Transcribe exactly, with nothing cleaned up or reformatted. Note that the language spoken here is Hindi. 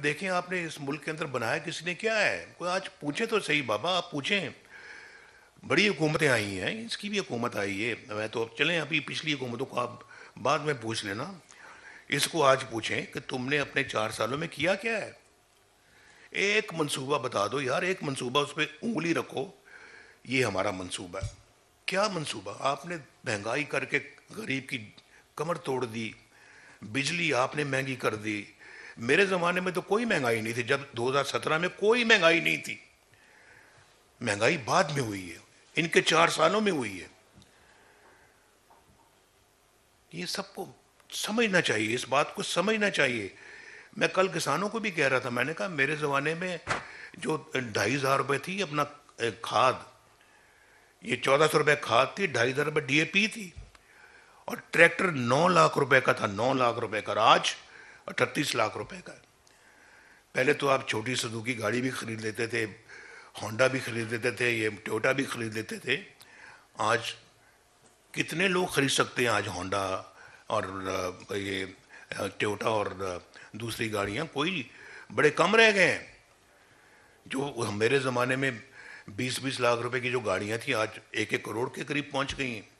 देखें आपने इस मुल्क के अंदर बनाया किसने क्या है? कोई आज पूछे तो सही बाबा, आप पूछें। बड़ी हुकूमतें आई हैं, इसकी भी हुकूमत आई है। मैं तो अब चलें, अभी पिछली हुकूमतों को आप बाद में पूछ लेना। इसको आज पूछें कि तुमने अपने चार सालों में किया क्या है। एक मंसूबा बता दो यार, एक मंसूबा, उस पर उंगली रखो, ये हमारा मंसूबा है। क्या मंसूबा? आपने महंगाई करके गरीब की कमर तोड़ दी, बिजली आपने महंगी कर दी। मेरे ज़माने में तो कोई महंगाई नहीं थी, जब दो हज़ार सत्रह में कोई महंगाई नहीं थी। महंगाई बाद में हुई है, इनके चार सालों में हुई है। ये सबको समझना चाहिए, इस बात को समझना चाहिए। मैं कल किसानों को भी कह रहा था, मैंने कहा मेरे ज़माने में जो ढाई हज़ार रुपये थी अपना खाद, ये चौदह सौ रुपये खाद थी, ढाई हज़ार रुपये डी ए पी थी, और ट्रैक्टर नौ लाख रुपए का था, नौ लाख रुपए का। आज अठतीस लाख रुपए का है। पहले तो आप छोटी सुजुकी गाड़ी भी खरीद लेते थे, होंडा भी खरीद लेते थे, ये टोयोटा भी खरीद लेते थे। आज कितने लोग खरीद सकते हैं आज होंडा और ये टोयोटा और दूसरी गाड़ियां? कोई, बड़े कम रह गए हैं। जो मेरे ज़माने में बीस बीस लाख रुपए की जो गाड़ियां थी, आज एक एक करोड़ के करीब पहुंच गई हैं।